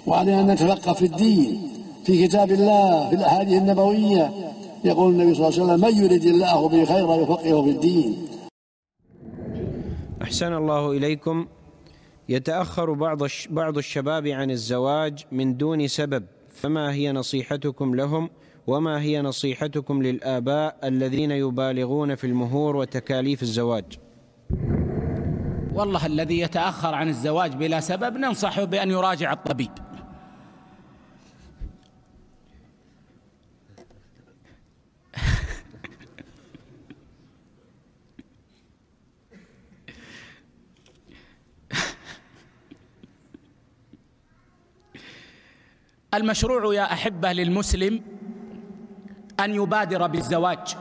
وعلينا أن نتفقه في الدين في كتاب الله في الأحاديث النبوية. يقول النبي صلى الله عليه وسلم: من يريد الله به خيرا يفقهه في الدين. أحسن الله إليكم. يتأخر بعض الشباب عن الزواج من دون سبب، فما هي نصيحتكم لهم، وما هي نصيحتكم للآباء الذين يبالغون في المهور وتكاليف الزواج؟ والله الذي يتأخر عن الزواج بلا سبب ننصحه بأن يراجع الطبيب. المشروع يا أحبة للمسلم أن يبادر بالزواج،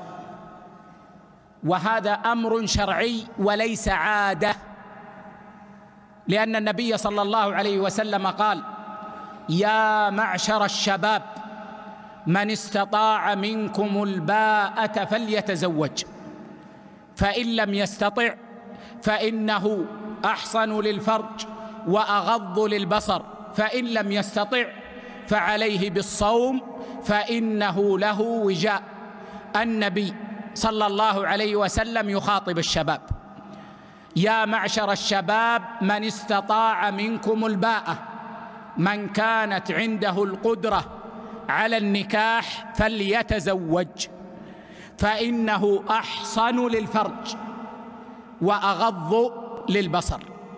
وهذا أمر شرعي وليس عادة، لأن النبي صلى الله عليه وسلم قال: يا معشر الشباب من استطاع منكم الباءة فليتزوج، فإن لم يستطع فإنه أحصن للفرج وأغض للبصر، فإن لم يستطع فعليه بالصوم فإنه له وجاء. النبي صلى الله عليه وسلم يخاطب الشباب: يا معشر الشباب من استطاع منكم الباءة، من كانت عنده القدرة على النكاح فليتزوج، فإنه أحصن للفرج وأغض للبصر،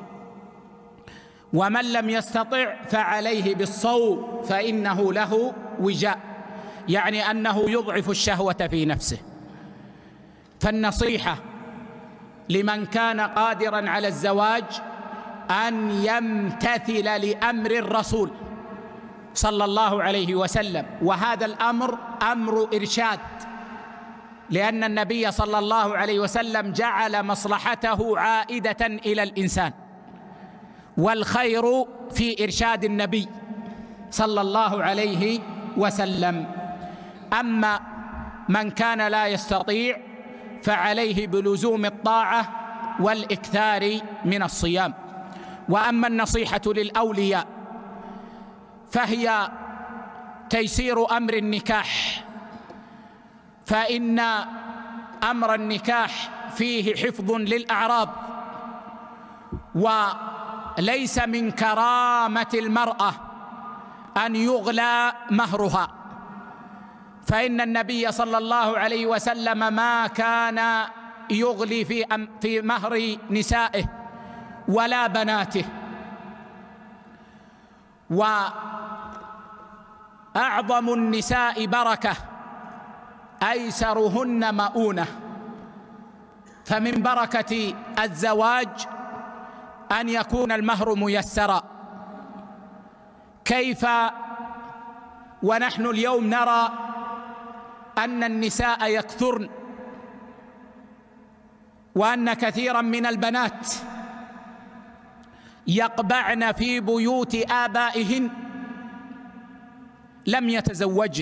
ومن لم يستطع فعليه بالصوم فإنه له وجاء، يعني أنه يضعف الشهوة في نفسه. فالنصيحة لمن كان قادرا على الزواج أن يمتثل لأمر الرسول صلى الله عليه وسلم، وهذا الأمر أمر إرشاد، لأن النبي صلى الله عليه وسلم جعل مصلحته عائدة إلى الإنسان، والخير في إرشاد النبي صلى الله عليه وسلم. أما من كان لا يستطيع فعليه بلزوم الطاعة والإكثار من الصيام. وأما النصيحة للأولياء فهي تيسير أمر النكاح، فإن أمر النكاح فيه حفظ للأعراض، وليس من كرامة المرأة أن يغلى مهرها، فإن النبي صلى الله عليه وسلم ما كان يغلي في مهر نسائه ولا بناته. وأعظم النساء بركة أيسرهن مؤونة، فمن بركة الزواج أن يكون المهر ميسرا. كيف ونحن اليوم نرى أن النساء يكثرن، وأن كثيرا من البنات يقبعن في بيوت آبائهن لم يتزوجن،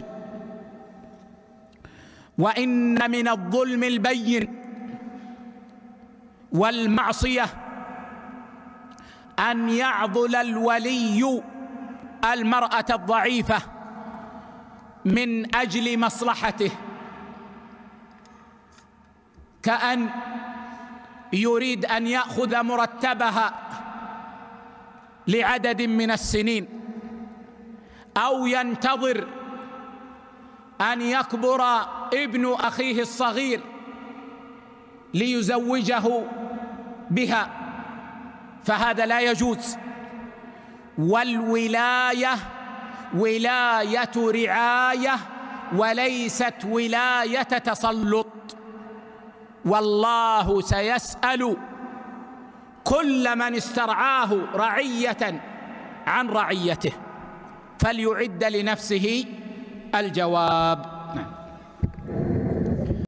وإن من الظلم البين والمعصية أن يعضل الولي المرأة الضعيفة من أجل مصلحته، كأن يريد أن يأخذ مرتبها لعدد من السنين، أو ينتظر أن يكبر ابن أخيه الصغير ليزوجه بها، فهذا لا يجوز. والولاية ولاية رعاية وليست ولاية تسلط، والله سيسأل كل من استرعاه رعية عن رعيته، فليعد لنفسه الجواب.